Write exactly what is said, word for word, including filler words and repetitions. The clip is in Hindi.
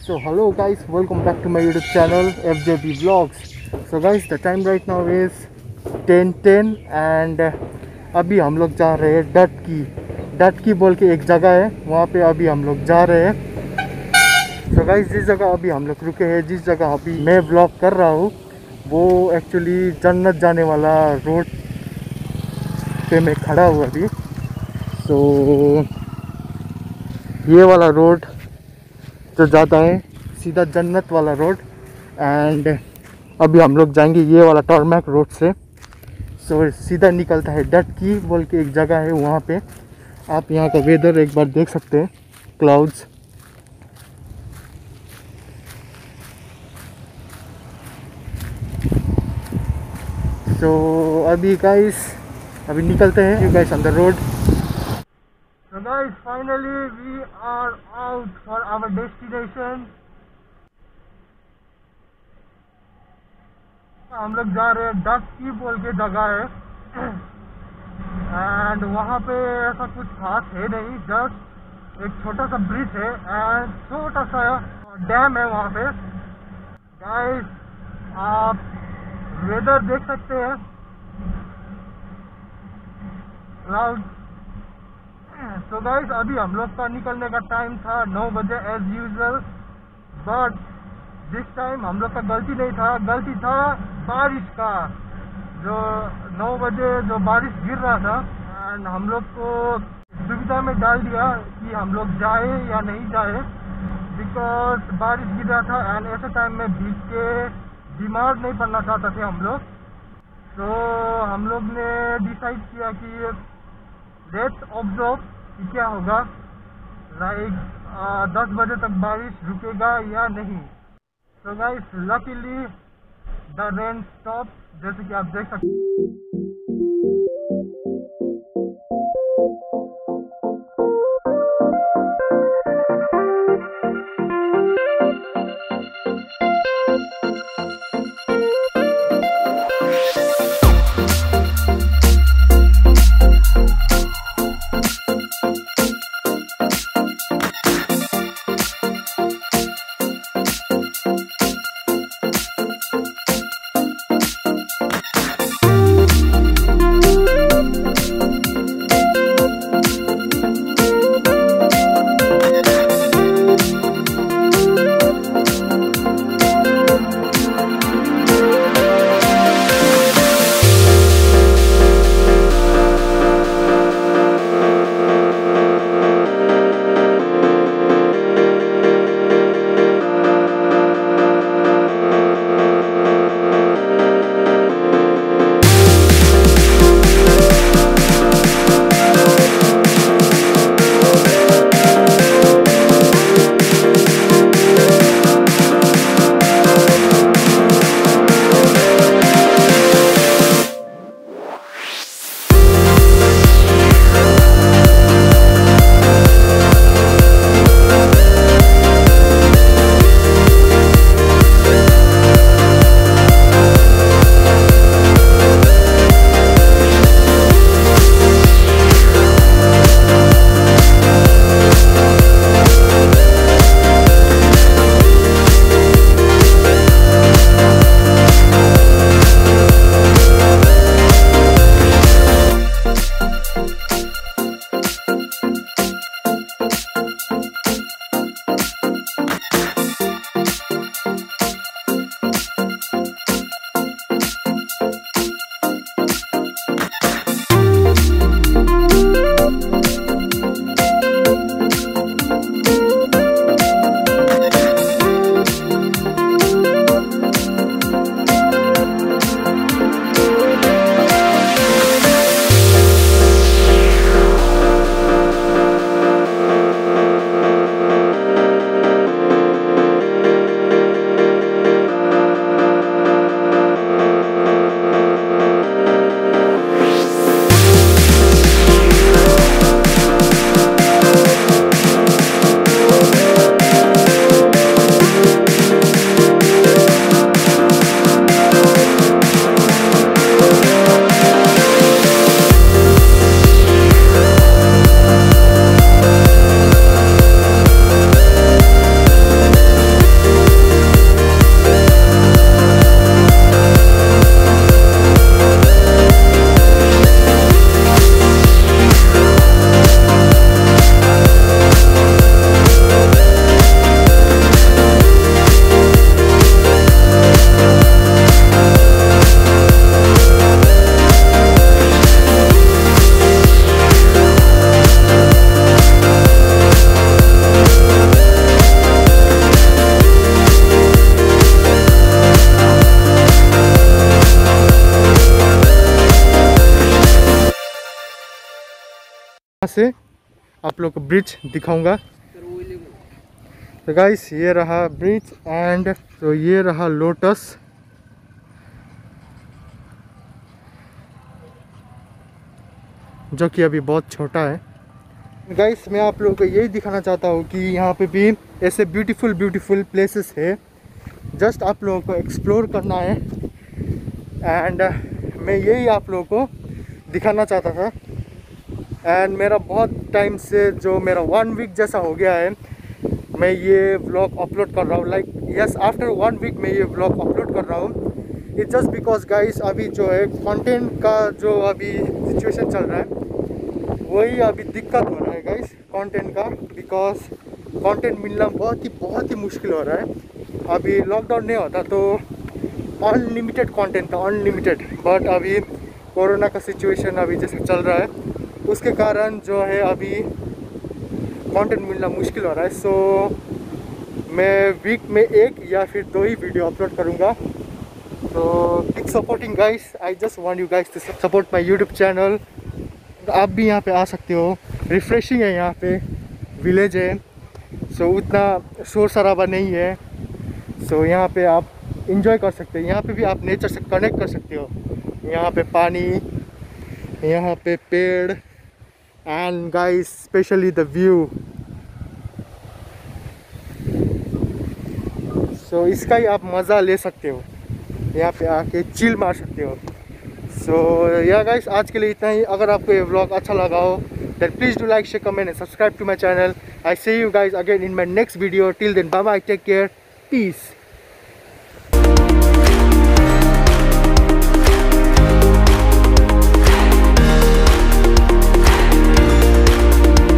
So hello guys, welcome back to my YouTube channel F J B Vlogs. So guys, the time right now is ten ten and अभी हम लोग जा रहे हैं डटकी डटकी बोल के एक जगह है, वहाँ पे अभी हम लोग जा रहे हैं. So guys, जिस जगह अभी हम लोग रुके हैं, जिस जगह अभी मैं व्लॉग कर रहा हूँ, वो एक्चुअली जन्नत जाने वाला रोड पे मैं खड़ा हूँ अभी. तो ये वाला रोड जो जाता है सीधा जन्नत वाला रोड, एंड अभी हम लोग जाएंगे ये वाला टॉर्मैक रोड से. सो so, सीधा निकलता है डटकी बोल के एक जगह है, वहाँ पे आप यहाँ का वेदर एक बार देख सकते हैं, क्लाउड्स. सो so, अभी गाइस अभी निकलते हैं, you guys on the road. So guys, finally we are out for our destination. हम लोग जा रहे हैं डटकी बोल के जगह है, एंड वहाँ पे ऐसा कुछ खास है नहीं, जस्ट एक छोटा सा ब्रिज है एंड छोटा सा डैम है वहाँ पे. गाइस, आप वेदर देख सकते हैं, क्लाउड. तो गाइस, अभी हम लोग का निकलने का टाइम था नौ बजे as usual, but this time हम लोग का गलती नहीं था, गलती था बारिश का. जो नौ बजे जो बारिश गिर रहा था, एंड हम लोग को दुविधा में डाल दिया कि हम लोग जाए या नहीं जाए, बिकॉज बारिश गिर रहा था एंड ऐसे टाइम में भीग के बीमार नहीं पड़ना चाहते थे हम लोग. तो हम लोग ने डिसाइड किया कि लेट्स ऑब्जर्व कि क्या होगा, लाइक दस बजे तक बारिश रुकेगा या नहीं. तो guys, luckily the rain stop, जैसे कि आप देख सकते हैं. से आप लोग को ब्रिज दिखाऊंगा। तो गाइस ये रहा ब्रिज एंड तो ये रहा लोटस। जो कि अभी बहुत छोटा है। गाइस मैं आप लोगों को यही दिखाना चाहता हूँ कि यहाँ पे भी ऐसे ब्यूटीफुल ब्यूटीफुल प्लेसेस है, जस्ट आप लोगों को एक्सप्लोर करना है। एंड मैं यही आप लोगों को दिखाना चाहता था। एंड मेरा बहुत टाइम से जो मेरा वन वीक जैसा हो गया है मैं ये व्लॉग अपलोड कर रहा हूँ। Like yes after one week मैं ये व्लॉग अपलोड कर रहा हूँ। इट्स जस्ट बिकॉज गाइस अभी जो है कंटेंट का जो अभी सिचुएशन चल रहा है वही अभी दिक्कत हो रहा है गाइस कंटेंट का, बिकॉज कंटेंट मिलना बहुत ही बहुत ही मुश्किल हो रहा है। अभी लॉकडाउन नहीं होता तो अनलिमिटेड कंटेंट था, अनलिमिटेड। बट अभी कोरोना का सिचुएशन अभी जैसे चल रहा है उसके कारण जो है अभी कंटेंट मिलना मुश्किल हो रहा है। सो मैं वीक में एक या फिर दो ही वीडियो अपलोड करूँगा। तो keep supporting guys, I just want you guys to support my YouTube channel. आप भी यहाँ पे आ सकते हो, रिफ्रेशिंग है यहाँ पे, विलेज है, सो so, उतना शोर शराबा नहीं है। सो so, यहाँ पे आप इंजॉय कर सकते हो। यहाँ पे भी आप नेचर से कनेक्ट कर सकते हो। यहाँ पे पानी, यहाँ पे पेड़ and guys specially the view. So इसका ही आप मज़ा ले सकते हो, यहाँ पे आके चिल मार सकते हो। सो या गाइस आज के लिए इतना ही। अगर आपको ये व्लॉग अच्छा लगा हो then please do like, share, comment and subscribe to my channel. I see you guys again in my next video. Till then, bye bye, take care, peace.